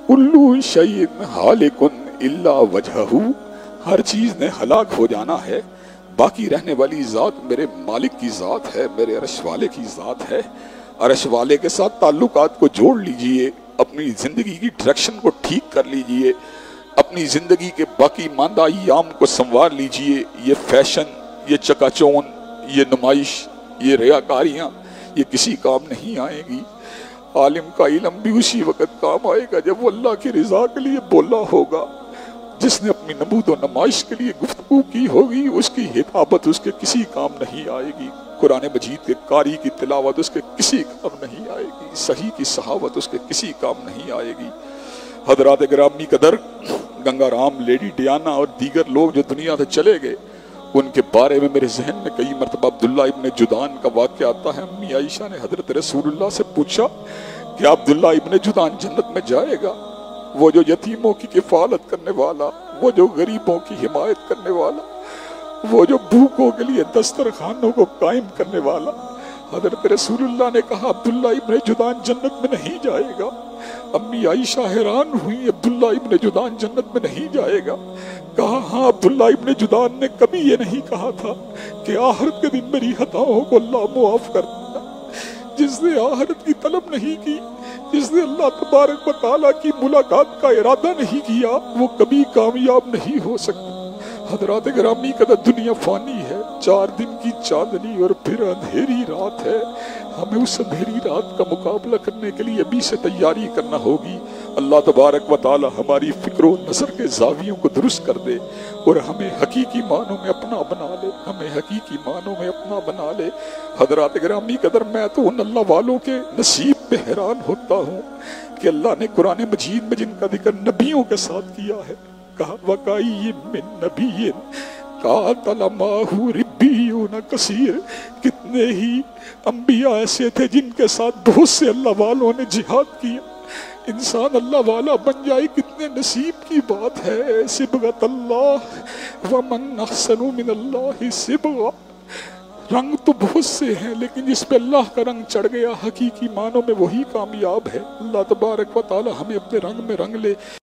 کلو شیء holic الا وجہہ، ہر چیز نے ہلاک ہو جانا ہے، باقی رہنے والی ذات میرے مالک کی ذات ہے، میرے عرش والے کی ذات ہے۔ عرش والے کے ساتھ تعلقات کو جوڑ لیجئے، اپنی زندگی کی ڈائریکشن کو ٹھیک کر لیجئے، اپنی زندگی کے باقی ماندہ ایام کو سنوار لیجئے۔ یہ فیشن، یہ چکا چون، یہ نمائش، یہ ریاکاریاں، یہ کسی کام نہیں آئے گی۔ عالم کا علم بھی اسی وقت کام آئے گا جب وہ اللہ کی رضا کے لیے بولا ہوگا۔ جس نے اپنی نمود و نمائش کے لیے گفتگو کی ہوگی، اس کی ہدایت اس کے کسی کام نہیں آئے گی۔ قرآن مجید کے قاری کی تلاوت اس کے کسی کام نہیں آئے گی، صحیح کی صحاوت اس کے کسی کام نہیں آئے گی۔ حضرات گرامی قدر، گنگا رام، لیڈی ڈیانا اور دیگر لوگ جو دنیا سے چلے گئے، ان کے بارے میں میرے ذہن میں کئی مرتبہ عبداللہ ابن جدعان کا واقعہ آتا ہے۔ امی عائشہ نے حضرت رسول اللہ سے پوچھا کہ عبداللہ ابن جدعان جنت میں جائے گا؟ وہ جو یتیموں کی کفالت کرنے والا، وہ جو غریبوں کی حمایت کرنے والا، وہ جو بھوکوں کے لیے دسترخوانوں کو قائم کرنے والا۔ حضرت رسول اللہ نے کہا عبداللہ ابن جدعان جنت میں نہیں جائے گا۔ امی عائشہ حیران ہوئی، عبداللہ ابن جدعان جنت میں نہیں جائے گا؟ کہا ہاں، عبداللہ ابن جدعان نے کبھی یہ نہیں کہا تھا کہ آخرت کے دن میری خطاؤں کو اللہ معاف کر دینا۔ جس نے آخرت کی طلب نہیں کی، جس نے اللہ تبارک و تعالیٰ کی ملاقات کا ارادہ نہیں کیا، وہ کبھی کامیاب نہیں ہو سکتا۔ حضرات گرامی قدر، دنیا فانی ہے، 4 دن کی چاندنی اور پھر اندھیری رات ہے۔ ہمیں اس اندھیری رات کا مقابلہ کرنے کے لیے ابھی سے تیاری کرنا ہوگی۔ اللہ تبارک و تعالی ہماری فکر و نظر کے زاویوں کو درست کر دے اور ہمیں حقیقی معنوں میں اپنا بنا لے، ہمیں حقیقی معنوں میں اپنا بنا لے۔ حضرات گرامی قدر، میں تو ان اللہ والوں کے نصیب پہ حیران ہوتا ہوں کہ اللہ نے قرآن مجید میں جن کا ذکر نبیوں کے ساتھ کیا ہے، کہا وَقَأَيٍّ مِّن نَبِيٍّ قَاتَلَ مَعَهُ رِبِّيُّونَ كَثِيرٌ، کتنے ہی انبیاء ایسے تھے جن کے ساتھ بہت سے اللہ والوں نے جہاد کیا۔ انسان اللہ والا بن جائے، کتنے نصیب کی بات ہے۔ صبغۃ اللہ ومن احسن من اللہ صبغہ، رنگ تو بہت سے ہیں لیکن جس پہ اللہ کا رنگ چڑھ گیا حقیقی معنوں میں وہی کامیاب ہے۔ اللہ تبارک و تعالی ہمیں اپنے رنگ میں رنگ لے۔